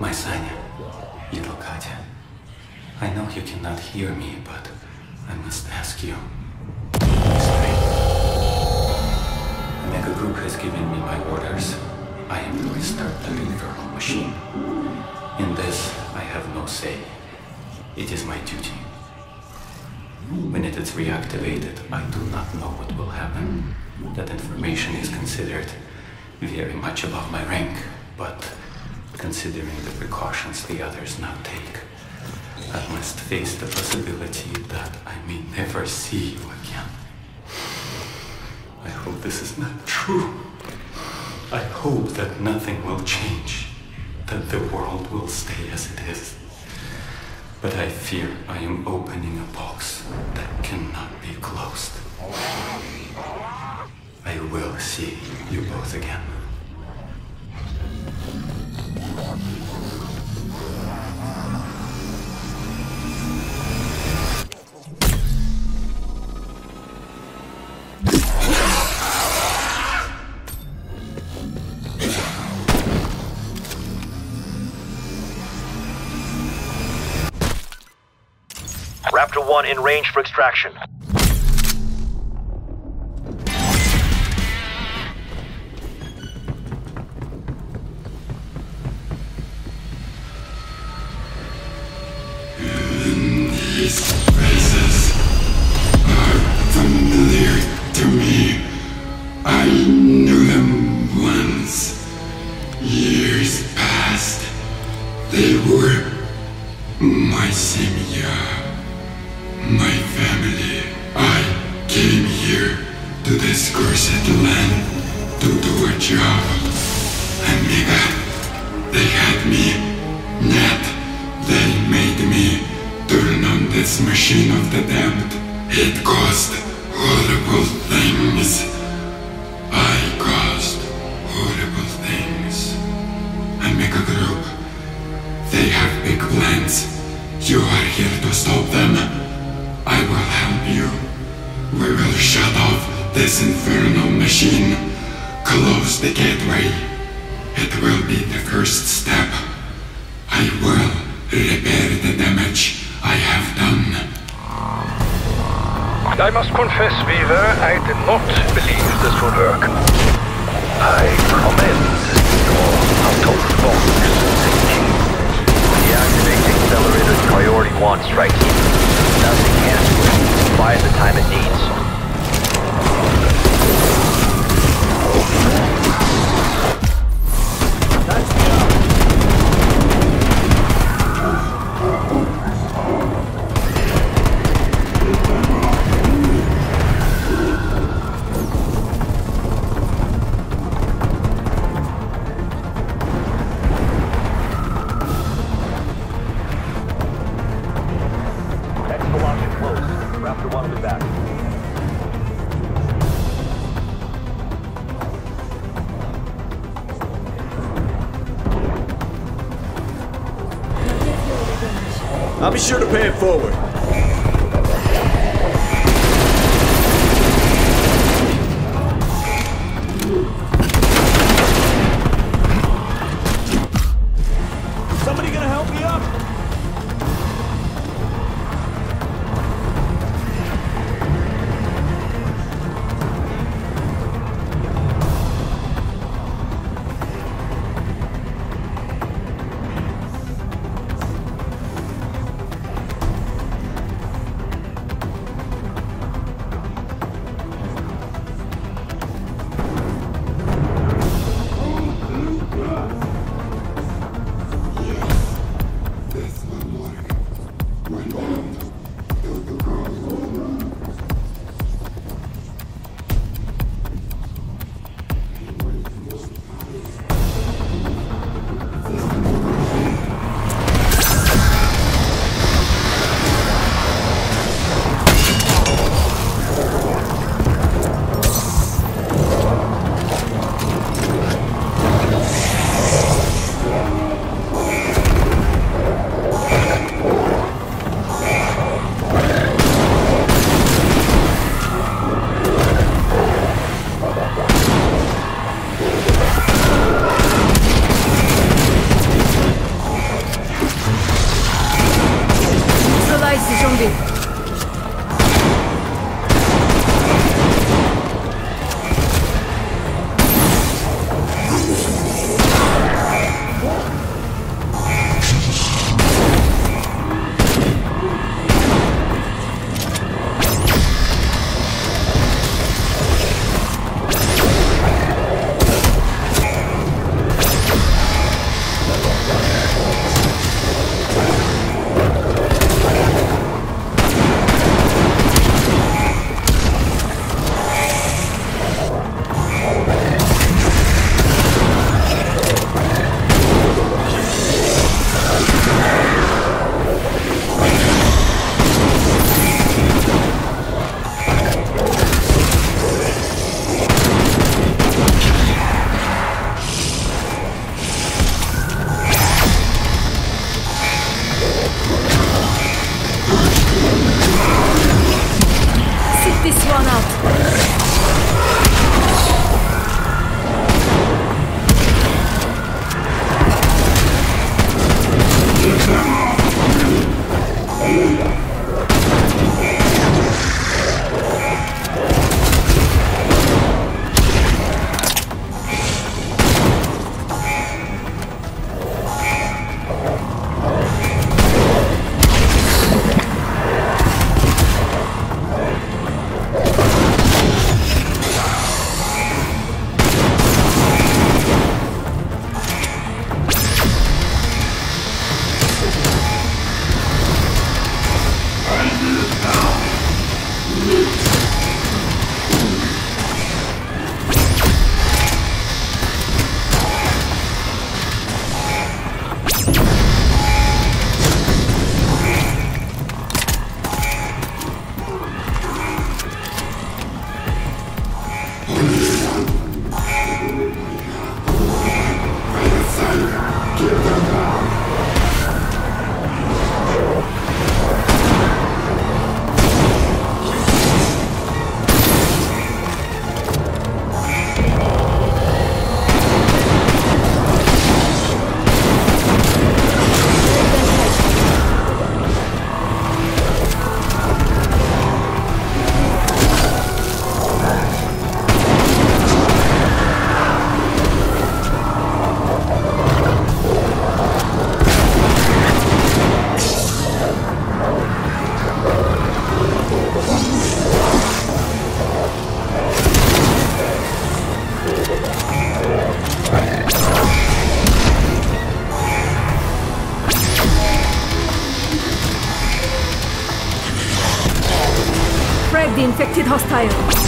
My Sanya, little Katya, I know you cannot hear me, but I must ask you. Omega Group has given me my orders. I am to restart the infernal machine. In this, I have no say. It is my duty. When it is reactivated, I do not know what will happen. That information is considered very much above my rank, but considering the precautions the others now take, I must face the possibility that I may never see you again. I hope this is not true. I hope that nothing will change, that the world will stay as it is. But I fear I am opening a box that cannot be closed. I will see you both again. Raptor 1 in range for extraction. These faces are familiar to me. I knew them once. Years past. They were my Semya, my family. I came here to this cursed land to do a job. Omega, they had me. Yet, they made me turn on this machine of the damned. It caused horrible things. I caused horrible things. Omega Group, they have big plans. You are here to stop them. I will help you. We will shut off this infernal machine. Close the gateway. It will be the first step. I will repair the damage I have done. I must confess, Weaver, I did not believe this would work. I commend your out-of-box thinking. Deactivating accelerators priority 1 strike team. Nothing can. Buy the time it needs. I'll be sure to pay it forward. Somebody gonna help me up? Detected hostile.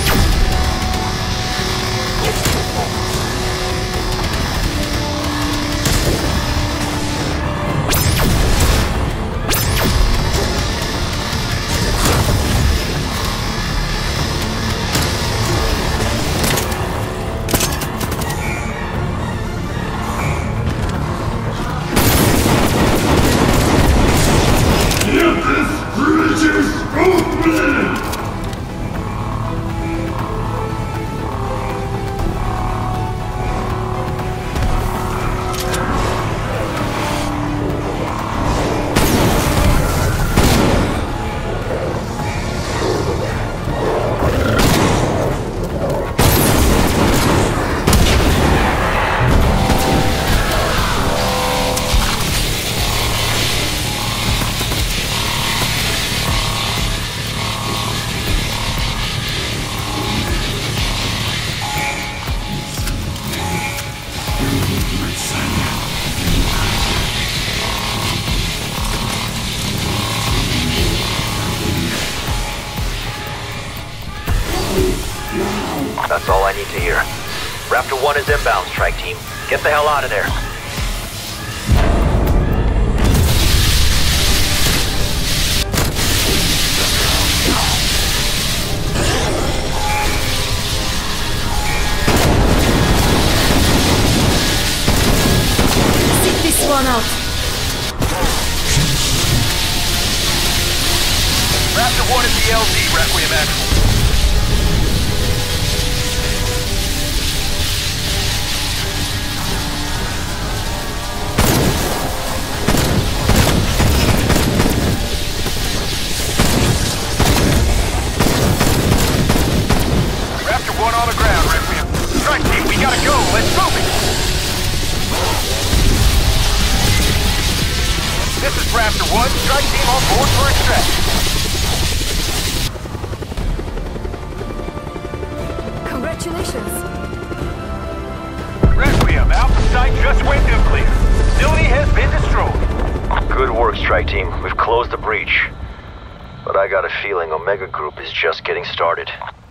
That's all I need to hear. Raptor 1 is inbound, strike team. Get the hell out of there. Sit this one out. Raptor 1 is the LZ, Requiem Actual. On the ground, Requiem. Strike team, we gotta go. Let's move it. This is Raptor 1. Strike team on board for extraction. Congratulations. Requiem, Alpha site just went nuclear. Facility has been destroyed. Good work, strike team. We've closed the breach. But I got a feeling Omega Group is just getting started.